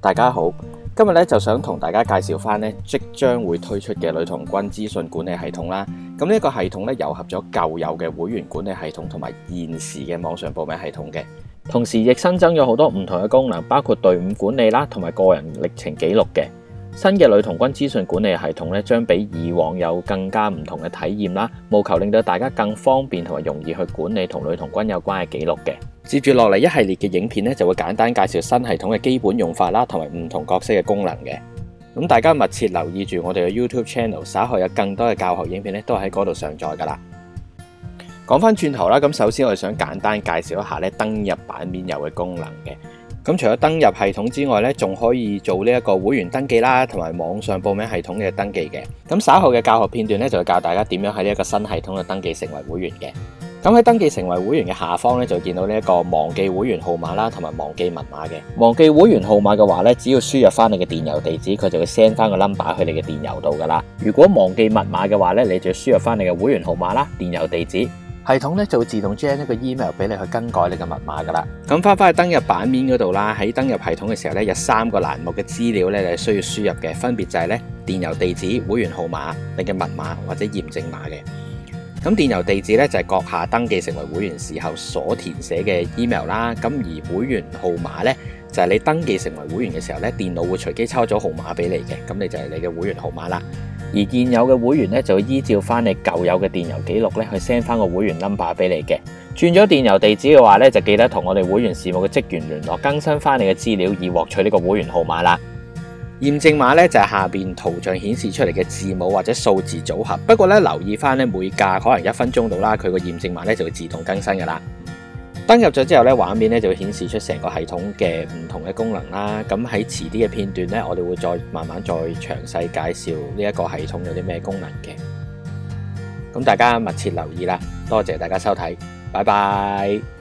大家好，今日咧就想同大家介紹翻咧即將會推出嘅女童軍資訊管理系統啦。咁呢個系統咧糅合咗舊有嘅會員管理系統同埋現時嘅網上報名系統嘅，同時亦新增咗好多唔同嘅功能，包括隊伍管理啦，同埋個人歷程記錄嘅。新嘅女童軍資訊管理系統咧，將比以往有更加唔同嘅體驗啦，務求令到大家更方便同埋容易去管理同女童軍有關嘅記錄嘅。接住落嚟一系列嘅影片咧，就會簡單介紹新系統嘅基本用法啦，同埋唔同角色嘅功能嘅。咁大家密切留意住我哋嘅 YouTube Channel， 稍後有更多嘅教學影片咧，都喺嗰度上載噶啦。講翻轉頭啦，咁首先我哋想簡單介紹一下咧登入版面有嘅功能嘅。咁除咗登入系統之外咧，仲可以做呢一個會員登記啦，同埋網上報名系統嘅登記嘅。咁稍後嘅教學片段咧，就會教大家點樣喺呢一個新系統度登記成為會員嘅。咁喺登記成為會員嘅下方咧，就會見到呢一個忘記會員號碼啦，同埋忘記密碼嘅。忘記會員號碼嘅話咧，只要輸入翻你嘅電郵地址，佢就會 send 翻個 number 去你嘅電郵度噶啦。如果忘記密碼嘅話咧，你就要輸入翻你嘅會員號碼啦、電郵地址。系統咧就會自動 generate 一個 email 俾你去更改你嘅密碼噶啦。咁翻去登入版面嗰度啦，喺登入系統嘅時候咧，有3個欄目嘅資料咧，你係需要輸入嘅，分別就係咧電郵地址、會員號碼、你嘅密碼或者驗證碼嘅。咁電郵地址咧就係閣下登記成為會員時候所填寫嘅 email 啦。咁而會員號碼咧就係你登記成為會員嘅時候咧，電腦會隨機抽咗號碼俾你嘅，咁你就係你嘅會員號碼啦。而現有嘅會員咧，就會依照翻你舊有嘅電郵記錄咧，去 send 翻個會員 number 俾你嘅。轉咗電郵地址嘅話咧，就記得同我哋會員事務嘅職員聯絡，更新翻你嘅資料，以獲取呢個會員號碼啦。驗證碼咧就係下邊圖像顯示出嚟嘅字母或者數字組合。不過咧留意翻咧，每隔可能1分鐘到啦，佢個驗證碼咧就會自動更新噶啦。登入咗之後咧，畫面咧就會顯示出成個系統嘅唔同嘅功能啦。咁喺遲啲嘅片段咧，我哋會再慢慢再詳細介紹呢一個系統有啲咩功能嘅。咁大家密切留意啦，多謝大家收睇，拜拜。